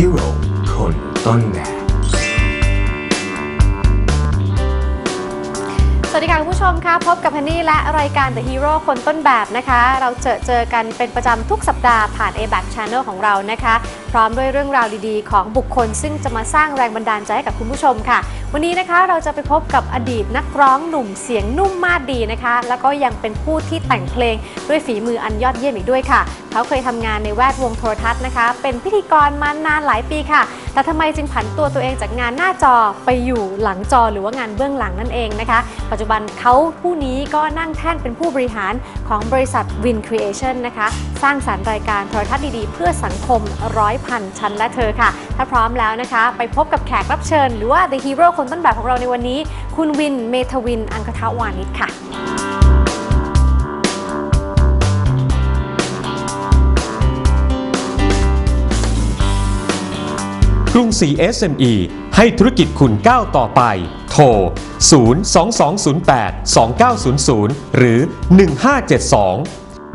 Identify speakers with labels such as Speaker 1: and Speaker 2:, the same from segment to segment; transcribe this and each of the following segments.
Speaker 1: Hero คนต้นแบบ
Speaker 2: สวัสดีค่ะคุณผู้ชมค่ะพบกับแพนนี่และรายการ The Hero คนต้นแบบนะคะเราเจอกันเป็นประจำทุกสัปดาห์ผ่าน ABAC Channel ของเรานะคะพร้อมด้วยเรื่องราวดีๆของบุคคลซึ่งจะมาสร้างแรงบันดาลใจให้กับคุณผู้ชมค่ะวันนี้นะคะเราจะไปพบกับอดีตนักร้องหนุ่มเสียงนุ่มมาดดีนะคะแล้วก็ยังเป็นผู้ที่แต่งเพลงด้วยฝีมืออันยอดเยี่ยมอีกด้วยค่ะเขาเคยทำงานในแวดวงโทรทัศน์นะคะเป็นพิธีกรมานานหลายปีค่ะแต่ทำไมจึงผันตัวเองจากงานหน้าจอไปอยู่หลังจอหรือว่างานเบื้องหลังนั่นเองนะคะปัจจุบันเขาผู้นี้ก็นั่งแท่นเป็นผู้บริหารของบริษัท Win Creation นะคะสร้างสรรค์รายการโทรทัศน์ดีๆเพื่อสังคมร้อยพันชั้นและเธอค่ะถ้าพร้อมแล้วนะคะไปพบกับแขกรับเชิญหรือว่า The Hero คนต้นแบบของเราในวันนี้คุณวินเมธวินอังคทวานิชค่ะ
Speaker 3: กรุงศรี SME ให้ธุรกิจคุณก้าวต่อไปโทร 022082900 หรือ 1572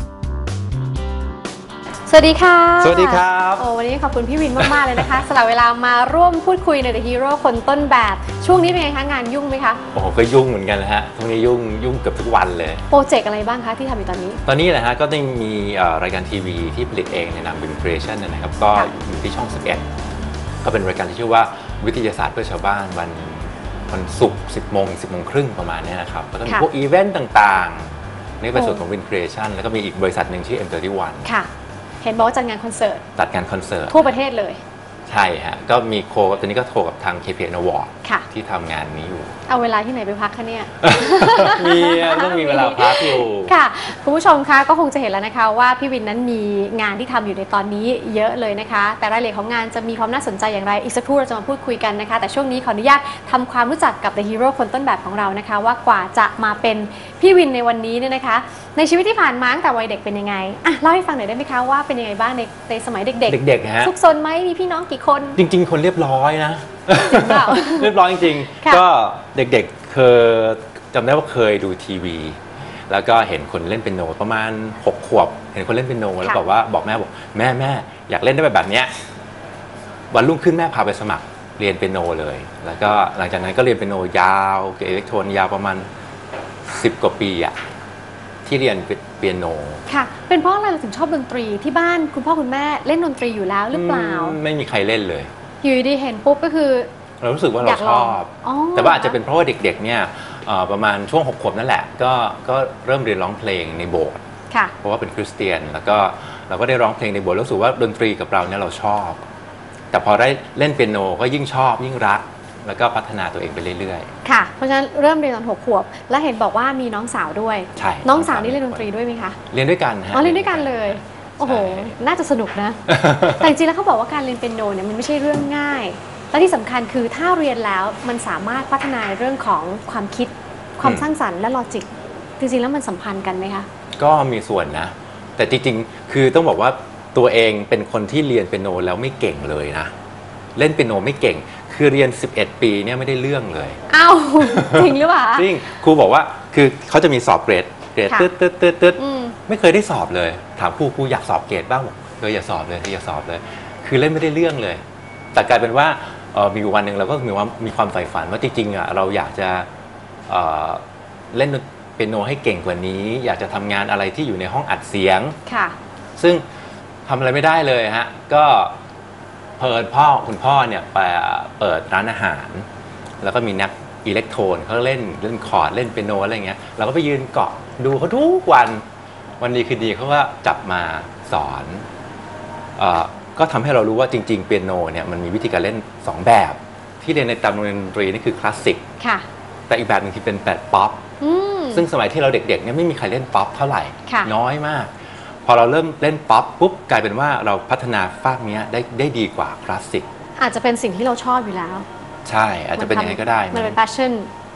Speaker 2: สวัสดีค่ะ
Speaker 4: สวัสดีครับ
Speaker 2: วันนี้ขอบคุณพี่วินมากๆเลยนะคะ สละเวลามาร่วมพูดคุยใน The Hero คนต้นแบบช่วงนี้เป็นไงคะงานยุ่งไหมคะ
Speaker 4: โอ้โหก็ยุ่งเหมือนกันนะฮะช่วงนี้ยุ่งเกือบทุกวันเลย
Speaker 2: โปรเจกต์อะไรบ้างคะที่ทำอยู่ตอนนี้
Speaker 4: นะฮะก็ได้มีรายการทีวีที่ผลิตเองในนาม Win Creation นะครับก็อยู่ที่ช่อง 11ก็เป็นรายการที่ชื่อว่าวิทยาศาสตร์เพื่อชาวบ้านวันศุกร์ 10 โมง 10 โมงครึ่งประมาณนี้นะครับแล้วก็มีพวกอีเวนต์ต่างๆนี่เป็นส่วนของ Win Creation แล้วก็มีอีกบริษัทหนึ่งชื่อ M31
Speaker 2: ค่ะเห็นบอกว่าจัดงานคอนเสิร์ต
Speaker 4: ทั่
Speaker 2: วประเทศเลย
Speaker 4: ใช่ฮะก็มีตอนนี้ก็โทรกับทาง KPN Award ที่ทำงานนี้อยู่
Speaker 2: เอาเวลาที่ไหนไปพักคะเนี่ย
Speaker 4: ต้องมีเวลาพักอยู่
Speaker 2: ค่ะคุณผู้ชมคะก็คงจะเห็นแล้วนะคะว่าพี่วินนั้นมีงานที่ทำอยู่ในตอนนี้เยอะเลยนะคะแต่รายละเอียดของงานจะมีความน่าสนใจอย่างไรอีกสักครู่เราจะมาพูดคุยกันนะคะแต่ช่วงนี้ขออนุญาตทำความรู้จักกับ The Hero คนต้นแบบของเรานะคะว่ากว่าจะมาเป็นพี่วินในวันนี้เนี่ยนะคะในชีวิตที่ผ่านมาตั้งแต่วัยเด็กเป็นยังไงเล่าให้ฟังหน่อยได้ไหมคะว่าเป็นยังไงบ้างในสมัยเด็ก
Speaker 4: ๆฮะ
Speaker 2: ซุกซนไหมมีพี่น้องกี่คน
Speaker 4: จริงๆคนเรียบร้อยนะ
Speaker 2: จริงเปล่า
Speaker 4: เรียบร้อยจริงๆก็เด็กๆเคยจำได้ว่าเคยดูทีวีแล้วก็เห็นคนเล่นเปียโนประมาณ6 ขวบเห็นคนเล่นเปียโนแล้วบอกแม่อยากเล่นได้แบบนี้วันรุ่งขึ้นแม่พาไปสมัครเรียนเปียโนเลยแล้วก็หลังจากนั้นก็เรียนเปียโนยาวกับอิเล็กโทรนยาวประมาณ10 กว่าปีอะที่เรียนเปียโน
Speaker 2: ค่ะเป็นเพราะอะไรเราถึงชอบดนตรีที่บ้านคุณพ่อคุณแม่เล่นดนตรีอยู่แล้วหรือเปล่า
Speaker 4: ไม่มีใครเล่นเลย
Speaker 2: อยู่ดีเห็นปุ๊บก็คือ
Speaker 4: เรารู้สึกว่าเราชอบแต่ว่าอาจจะเป็นเพราะว่าเด็กๆเนี่ยประมาณช่วง6 ขวบนั่นแหละก็เริ่มเรียนร้องเพลงในโบสถ์เพราะว่าเป็นคริสเตียนแล้วก็เราก็ได้ร้องเพลงในโบสถ์รู้สึกว่าดนตรีกับเราเนี่ยเราชอบแต่พอได้เล่นเปียโนก็ยิ่งชอบยิ่งรักแล้วก็พัฒนาตัวเองไปเรื่อย
Speaker 2: ๆค่ะเพราะฉะนั้นเริ่มเรียนตอน6 ขวบและเห็นบอกว่ามีน้องสาวด้วย
Speaker 4: ใช่
Speaker 2: น้องสาวนี่เล่นดนตรีด้วยไหมคะ
Speaker 4: เรียนด้วยกันฮะ
Speaker 2: เรียนด้วยกันเลยโอ้โหน่าจะสนุกนะแต่จริงๆแล้วเขาบอกว่าการเรียนเปียโนเนี่ยมันไม่ใช่เรื่องง่ายและที่สำคัญคือถ้าเรียนแล้วมันสามารถพัฒนาเรื่องของความคิดความสร้างสรรค์และลอจิกจริงๆแล้วมันสัมพันธ์กันไหมคะ
Speaker 4: ก็มีส่วนนะแต่จริงๆคือต้องบอกว่าตัวเองเป็นคนที่เรียนเปียโนแล้วไม่เก่งเลยนะเล่นเปียโนไม่เก่งคือเรียน11 ปีเนี่ยไม่ได้เรื่องเลย
Speaker 2: อ้าวจริงหรือเปล่า
Speaker 4: จริงครูบอกว่าคือเขาจะมีสอบเกรดตึ๊ดไม่เคยได้สอบเลยถามครูอยากสอบเกรดบ้างบอกอย่าสอบเลยอย่าสอบเลยคือเล่นไม่ได้เรื่องเลยแต่กลายเป็นว่ามีวันหนึ่งเราก็มีความใฝ่ฝันว่าจริงๆเราอยากจะเล่นเปียโนให้เก่งกว่านี้อยากจะทำงานอะไรที่อยู่ในห้องอัดเสียงซึ่งทำอะไรไม่ได้เลยฮะก็คุณพ่อเนี่ยไปเปิดร้านอาหารแล้วก็มีนักอิเล็กโทรนเขาเล่นคอร์ดเล่นเปียโนอะไรเงี้ยเราก็ไปยืนเกาะดูเขาทุกวันดีคือดีเขาก็จับมาสอนก็ทำให้เรารู้ว่าจริงๆเปียโนเนี่ยมันมีวิธีการเล่น2 แบบที่เรียนในตามโรงเรียนดนตรีนี่คือคลาสสิกแต่อีกแบบนึงที่เป็นแบบป๊อปซึ่งสมัยที่เราเด็กๆเนี่ยไม่มีใครเล่นป๊อปเท่าไหร่น้อยมากพอเราเริ่มเล่นป๊อปปุ๊บกลายเป็นว่าเราพัฒนาฟากนี้ได้ดีกว่าคลาสสิก
Speaker 2: อาจจะเป็นสิ่งที่เราชอบอยู่แล้ว
Speaker 4: ใช่อาจจะเป็นอย่างไรก็ได้
Speaker 2: มันเป็น passion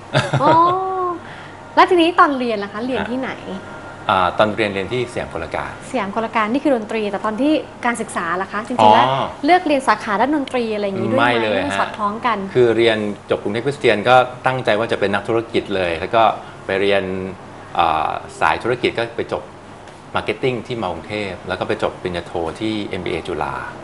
Speaker 2: แล้วทีนี้ตอนเรียนล่ะคะเรียนที่ไหน
Speaker 4: ตอนเรียนที่สยามกลการ
Speaker 2: นี่คือดนตรีแต่ตอนที่การศึกษาล่ะคะจริงๆแล้วเลือกเรียนสาขาด้านดนตรีอะไรอย่างนี้ด้วยไหม
Speaker 4: ไม่เลย
Speaker 2: สอดคล้องกัน
Speaker 4: คือเรียนจบกรุงเทพคริสเตียนก็ตั้งใจว่าจะเป็นนักธุรกิจเลยแล้วก็ไปเรียนสายธุรกิจก็ไปจบมาร์เก็ตติ้งที่มอกรุงเทพแล้วก็ไปจบปริญญาโทที่ MBA จุฬา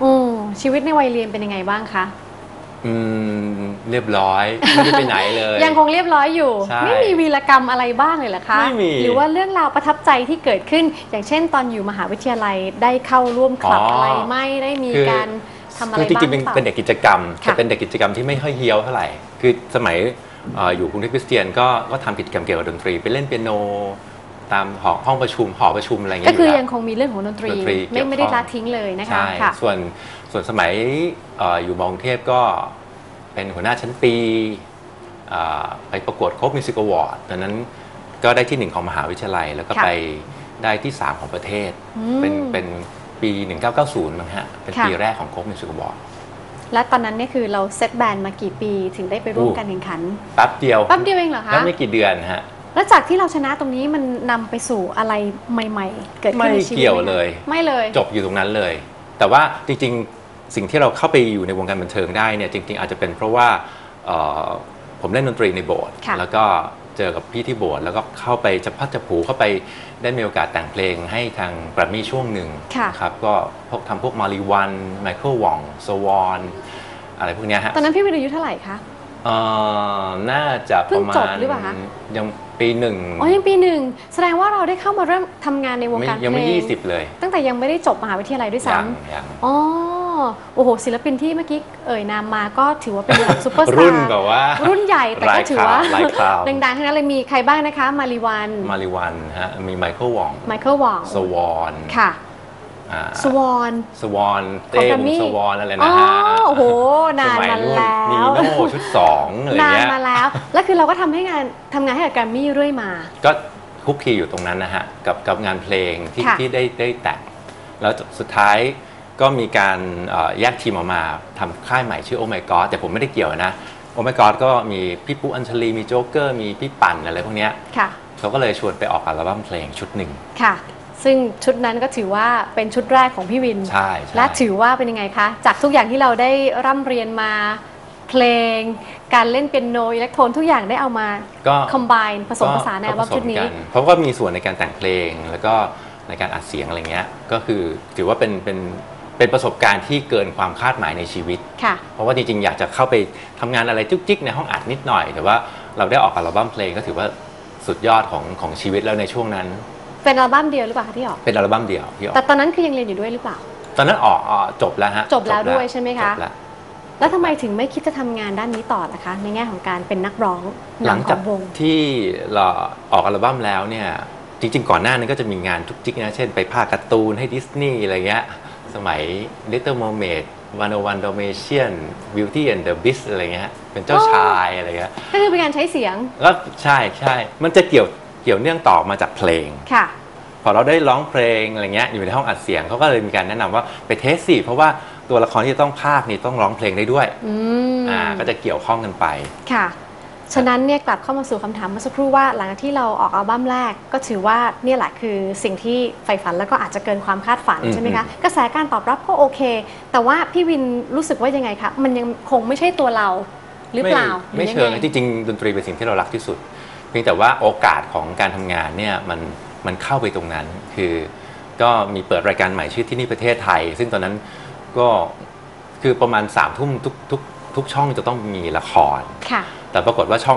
Speaker 2: ชีวิตในวัยเรียนเป็นยังไงบ้างคะ
Speaker 4: เรียบร้อยไม่ได้ไปไหนเลย
Speaker 2: ยังคงเรียบร้อยอยู่ไม่มีวีรกรรมอะไรบ้างเลยเหรอคะ
Speaker 4: ไม่มี
Speaker 2: หรือว่าเรื่องราวประทับใจที่เกิดขึ้นอย่างเช่นตอนอยู่มหาวิทยาลัยได้เข้าร่วมคลับอะไรไม่ได้มีการทำอะไรบ้าง
Speaker 4: จริงๆเป็นเด็กกิจกรรมแต่เป็นเด็กกิจกรรมที่ไม่ค่อยเฮี้ยวเท่าไหร่คือสมัยอยู่กรุงเทพคริสเตียนก็ทำกิจกรรมเกี่ยวกับดนตรีไปเล่นเปียโนตามห้องประชุมหอประชุมอะไรอย่างเงี้ย
Speaker 2: ก็คือยังคงมีเรื่องของดนตรีไม่ได้ละทิ้งเลยนะคะ
Speaker 4: ใช่ส่วนสมัยอยู่มอกรุงเทพก็เป็นหัวหน้าชั้นปีไปประกวดโค้กมิวสิกอวอร์ดตอนนั้นก็ได้ที่1ของมหาวิทยาลัยแล้วก็ไปได้ที่3ของประเทศเป็นปี 1990มั้งฮะเป็นปีแรกของโค้กมิวสิกอวอร์ด
Speaker 2: และตอนนั้นเนี่ยคือเราเซตแบนด์มากี่ปีถึงได้ไปร่วมการแข่งขัน
Speaker 4: แป๊บเดียว
Speaker 2: เองเหรอคะ
Speaker 4: แล้วไม่กี่เดือนฮะ
Speaker 2: แล้วจากที่เราชนะตรงนี้มันนำไปสู่อะไรใหม่ๆเกิดขึ้นในชีวิต
Speaker 4: ไม่เกี่ยวเลย
Speaker 2: ไม่เลย
Speaker 4: จบอยู่ตรงนั้นเลยแต่ว่าจริงๆสิ่งที่เราเข้าไปอยู่ในวงการบันเทิงได้เนี่ยจริงๆอาจจะเป็นเพราะว่าผมเล่นดนตรีในโบสถ์แล้วก็เจอกับพี่ที่โบสถ์แล้วก็เข้าไปจะพัดจะผูเข้าไปได้มีโอกาสแต่งเพลงให้ทางแกรมมี่ช่วงหนึ่งครับก็ทำพวกมาริวันไมเคิลวองสวอนอะไรพวกนี้ฮะ
Speaker 2: ตอนนั้นพี่วินอายุเท่าไหร่คะ
Speaker 4: น่าจะประมาณ
Speaker 2: หรือเปล่าคะ
Speaker 4: ยังปีหนึ่ง
Speaker 2: ยังปีหนึ่งแสดงว่าเราได้เข้ามาเริ่มทำงานในวงการเพลง
Speaker 4: ยังไม่20เลย
Speaker 2: ตั้งแต่ยังไม่ได้จบมหาวิทยาลัยด้วยซ้
Speaker 4: ำ
Speaker 2: โอ้โหศิลปินที่เมื่อกี้นามมาก็ถือว่าเป็นระดับซุปเปอร์สตาร์
Speaker 4: รุ่นแบบว่า
Speaker 2: รุ่นใหญ่แต่ก็ถือว่า
Speaker 4: ดั
Speaker 2: งๆทั้งนั้นเลยมีใครบ้างนะคะมาริวัน
Speaker 4: ฮะมีไมเคิลวองสวอน
Speaker 2: ค่ะสวอน
Speaker 4: เต้วงสวอนอะไรนะฮะ
Speaker 2: โอ้โหนานมาแล้ว
Speaker 4: นีโน่ชุด2อะไรเงี้ย
Speaker 2: นานมาแล้วแล้วคือเราก็ทำงานให้กับแกรมมี่เรื่อยมา
Speaker 4: ก็คุกคีอยู่ตรงนั้นนะฮะกับงานเพลงที่ได้แต่งแล้วสุดท้ายก็มีการแยกทีมออกมาทำค่ายใหม่ชื่อโอไมกอดแต่ผมไม่ได้เกี่ยวนะโอไมกอดก็มีพี่ปุ๊อัญชลีมีโจ๊กเกอร์มีพี่ปั่นอะไรพวกเนี้ยเขาก็เลยชวนไปออกอัลบั้มเพลงชุดหนึ่ง
Speaker 2: ค่ะซึ่งชุดนั้นก็ถือว่าเป็นชุดแรกของพี่วิน
Speaker 4: ใช่
Speaker 2: และถือว่าเป็นยังไงคะจากทุกอย่างที่เราได้ร่ำเรียนมาเพลงการเล่นเปียโนอิเล็กโทรนทุกอย่างได้เอามาคอมไบน์ผสมผสานในอัลบั้มชุดนี้
Speaker 4: เพราะว่ามีส่วนในการแต่งเพลงแล้วก็ในการอัดเสียงอะไรเงี้ยก็คือถือว่าเป็นประสบการณ์ที่เกินความคาดหมายในชีวิตเพราะว่าจริงๆอยากจะเข้าไปทำงานอะไรจุกจิกในห้องอัดนิดหน่อยแต่ว่าเราได้ออกอัลบั้มเพลงก็ถือว่าสุดยอดของชีวิตแล้วในช่วงนั้น
Speaker 2: เป็นอัลบั้มเดียวหรือเปล่าที่ออก
Speaker 4: เป็นอัลบั้มเดียวที่ออก
Speaker 2: แต่ตอนนั้นคือยังเรียนอยู่ด้วยหรือเปล่า
Speaker 4: ตอนนั้นออกจบแล้วฮะ
Speaker 2: จบแล้วด้วยใช่ไหมคะแล้วทำไมถึงไม่คิดจะทำงานด้านนี้ต่อล่ะคะในแง่ของการเป็นนักร้อง
Speaker 4: หลังจากที่เราออกอัลบั้มแล้วเนี่ยจริงๆก่อนหน้านั้นก็จะมีงานทุกจิกนะเช่นไปพากย์การ์ตูนให้ดิสนีย์อะไรเงี้ยสมัย Little Mermaid 101 Dalmatian Beauty and the Beast อะไรเงี้ยเป็นเจ้าชายอะไรเงี้ย
Speaker 2: ก็คือเป็นการใช้เสียง
Speaker 4: ก็ใช่มันจะเกี่ยวเนื่องต่อมาจากเพลง
Speaker 2: ค่ะ
Speaker 4: พอเราได้ร้องเพลงอะไรเงี้ยอยู่ในห้องอัดเสียงเขาก็เลยมีการแนะนำว่าไปเทสสิเพราะว่าตัวละครที่ต้องพากย์นี่ต้องร้องเพลงได้ด้วยก็จะเกี่ยวข้องกันไป
Speaker 2: ค่ะฉะนั้นเนี่ยกลับเข้ามาสู่คำถามเมื่อสักครู่ว่าหลังจากที่เราออกอัลบั้มแรกก็ถือว่าเนี่ยแหละคือสิ่งที่ใฝ่ฝันแล้วก็อาจจะเกินความคาดฝันใช่ไหมคะกระแสการตอบรับก็โอเคแต่ว่าพี่วินรู้สึกว่ายังไงคะมันยังคงไม่ใช่ตัวเราหรือเปล่า
Speaker 4: ไม่เชิงจริงๆดนตรีเป็นสิ่งที่เรารักที่สุดเพียงแต่ว่าโอกาสของการทำงานเนี่ยมันเข้าไปตรงนั้นก็มีเปิดรายการใหม่ชื่อที่นี่ประเทศไทยซึ่งตอนนั้นก็คือประมาณ3 ทุ่มทุกช่องจะต้องมีละครแต่ปรากฏว่าช่อง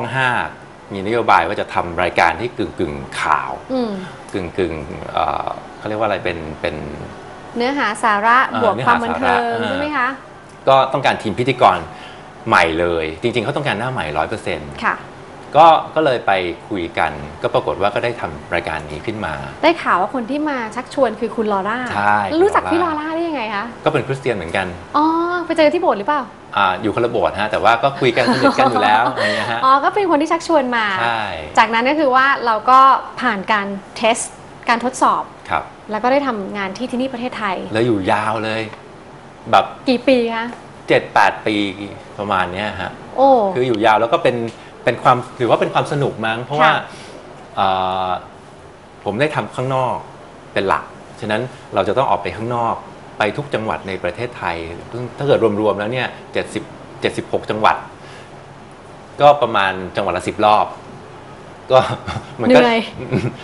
Speaker 4: 5มีนโยบายว่าจะทำรายการที่กึ่งข่าวกึ่งเขาเรียกว่าอะไรเป็น
Speaker 2: เนื้อหาสาระบวกความบันเทิงใช่ไหมคะ
Speaker 4: ก็ต้องการทีมพิธีกรใหม่เลยจริงๆเขาต้องการหน้าใหม่ 100%
Speaker 2: ค่ะ
Speaker 4: ก็เลยไปคุยกันก็ปรากฏว่าก็ได้ทำรายการนี้ขึ้นมา
Speaker 2: ได้ข่าวว่าคนที่มาชักชวนคือคุณลอร่า
Speaker 4: ใช่
Speaker 2: รู้จักพี่ลอร่าได้ยังไงคะ
Speaker 4: ก็เป็นคริสเตียนเหมือนกัน
Speaker 2: ไปเจอที่โบสถ์หรือเปล่า
Speaker 4: อยู่คนละโบสถ์ฮะแต่ว่าก็คุยกันสนิทกันอยู่แล้วอะไรเงี้ยฮะ
Speaker 2: ก็เป็นคนที่ชักชวนมาจากนั้นก็คือว่าเราก็ผ่านการเทสการทดสอบแล้วก็ได้ทำงานที่นี่ประเทศไทย
Speaker 4: แล้วอยู่ยาวเลยแบบ
Speaker 2: กี่ปีคะ
Speaker 4: 7-8 ปีประมาณนี้ฮะคืออยู่ยาวแล้วก็เป็นความหรือว่าเป็นความสนุกมั้งเพราะว่าผมได้ทำข้างนอกเป็นหลักฉะนั้นเราจะต้องออกไปข้างนอกไปทุกจังหวัดในประเทศไทยถ้าเกิดรวมๆแล้วเนี่ย76 จังหวัดก็ประมาณจังหวัดละ10 รอบก็
Speaker 2: มันก็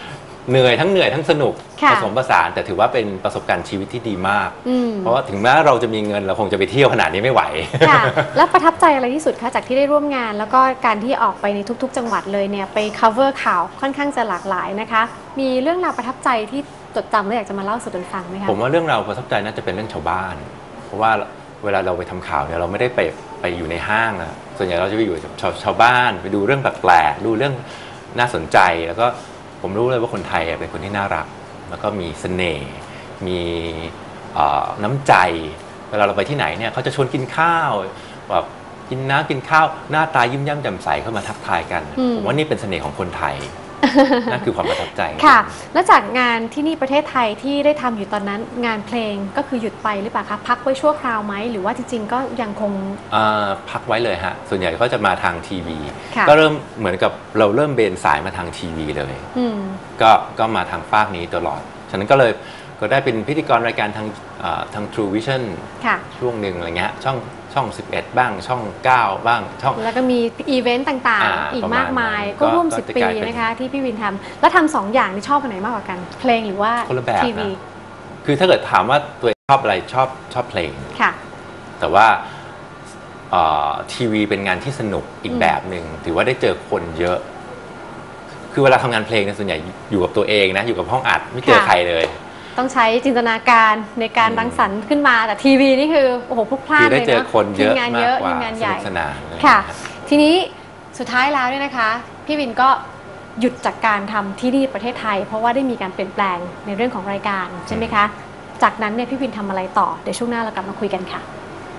Speaker 4: เหนื่อยทั้งสนุก
Speaker 2: ค่ะ
Speaker 4: ผสมผสานแต่ถือว่าเป็นประสบการณ์ชีวิตที่ดีมาก
Speaker 2: อืม
Speaker 4: เพราะว่าถึงแม้เราจะมีเงินเราคงจะไปเที่ยวขนาดนี้ไม่ไหว
Speaker 2: ค่ะ แล้วประทับใจอะไรที่สุดคะจากที่ได้ร่วมงาน แล้วก็การที่ออกไปในทุกๆ จังหวัดเลยเนี่ยไป cover ข่าวค่อนข้างจะหลากหลายนะคะ มีเรื่องราวประทับใจที่จดจำและอยากจะมาเล่าสู่กันฟังไหมคะ
Speaker 4: ผมว่าเรื่องราวประทับใจน่าจะเป็นเรื่องชาวบ้าน เพราะว่าเวลาเราไปทำข่าวเนี่ยเราไม่ได้ไปอยู่ในห้างนะส่วนใหญ่เราจะไปอยู่กับชาวบ้านไปดูเรื่องแปลกๆดูเรื่องน่าสนใจแล้วก็ผมรู้เลยว่าคนไทยเป็นคนที่น่ารักแล้วก็มีเสน่ห์มีน้ำใจเวลาเราไปที่ไหนเนี่ยเขาจะชวนกินข้าวแบบกินน้ำกินข้าวหน้าตายิ้มแย้มแจ่มใสเข้ามาทักทายกันผมว่านี่เป็นเสน่ห์ของคนไทย นั่นคือความประทับใจ
Speaker 2: ค่ะ แล้วจากงานที่นี่ประเทศไทยที่ได้ทำอยู่ตอนนั้นงานเพลงก็คือหยุดไปหรือเปล่าคะพักไว้ชั่วคราวไหมหรือว่าจริงๆก็ยังคง
Speaker 4: พักไว้เลยฮะส่วนใหญ่ก็จะมาทางทีวี
Speaker 2: ค่ะ
Speaker 4: ก็เริ่มเหมือนกับเราเริ่มเบนสายมาทางทีวีเลย ก็มาทางฟากนี้ตลอดฉะนั้นก็เลยก็ได้เป็นพิธีกรรายการทาง True Vision
Speaker 2: ค่ะ
Speaker 4: ช่วงหนึ่งอะไรเงี้ยช่อง 11 บ้างช่อง 9 บ้างช่อง
Speaker 2: แล้วก็มีอีเวนต์ต่างๆ อีกมากมาย ก็ร่วม 10 ปีนะคะที่พี่วินทำแล้วทำสองอย่างนี่ชอบอันไหนมากกว่ากัน เพลงหรือว่า
Speaker 4: คนละแบบ
Speaker 2: ทีวี
Speaker 4: นะคือถ้าเกิดถามว่าตัวเองชอบอะไรชอบเพลง
Speaker 2: ค่ะ
Speaker 4: แต่ว่าทีวีเป็นงานที่สนุกอีกแบบหนึ่งถือว่าได้เจอคนเยอะ คือเวลาทำงานเพลงเนี่ยส่วนใหญ่อยู่กับตัวเองนะอยู่กับห้องอัดไม่เจอ
Speaker 2: ค่ะ
Speaker 4: ใครเลย
Speaker 2: ต้องใช้จินตนาการในการรังสรรค์ขึ้นมาแต่ทีวีนี่คือโอ้โหพลุกพล่า
Speaker 4: คื
Speaker 2: น
Speaker 4: อ
Speaker 2: เล
Speaker 4: ได้
Speaker 2: ย
Speaker 4: เจอ
Speaker 2: เนาะ
Speaker 4: คนเยอะ
Speaker 2: ทีมงาน
Speaker 4: มา
Speaker 2: เย
Speaker 4: ก
Speaker 2: อะ
Speaker 4: กว่า
Speaker 2: ทีมงาน
Speaker 4: ส
Speaker 2: ให
Speaker 4: นุ
Speaker 2: ญ่
Speaker 4: กสนานอะไร
Speaker 2: ค่ะ
Speaker 4: อย่างเงี้ย
Speaker 2: ทีนี้สุดท้ายแล้วเนี่ยนะคะ พี่วินก็หยุดจากการทำที่นี่ประเทศไทย เพราะว่าได้มีการเปลี่ยนแปลงในเรื่องของรายการใช่ไหมคะ จากนั้นเนี่ยพี่วินทำอะไรต่อเดี๋ยวช่วงหน้าเรากลับมาคุยกันค่ะ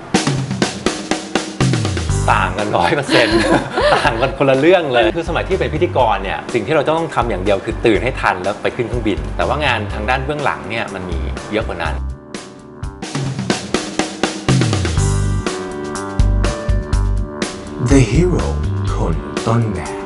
Speaker 4: ต่างกัน 100% ต่างกันคนละเรื่องเลยคือสมัยที่เป็นพิธีกรเนี่ยสิ่งที่เราต้องทำอย่างเดียวคือตื่นให้ทันแล้วไปขึ้นเครื่องบิน แต่ว่างานทางด้านเบื้องหลังเนี่ยมันมีเยอะกว่านั้น
Speaker 1: The Hero คนต้นแบบ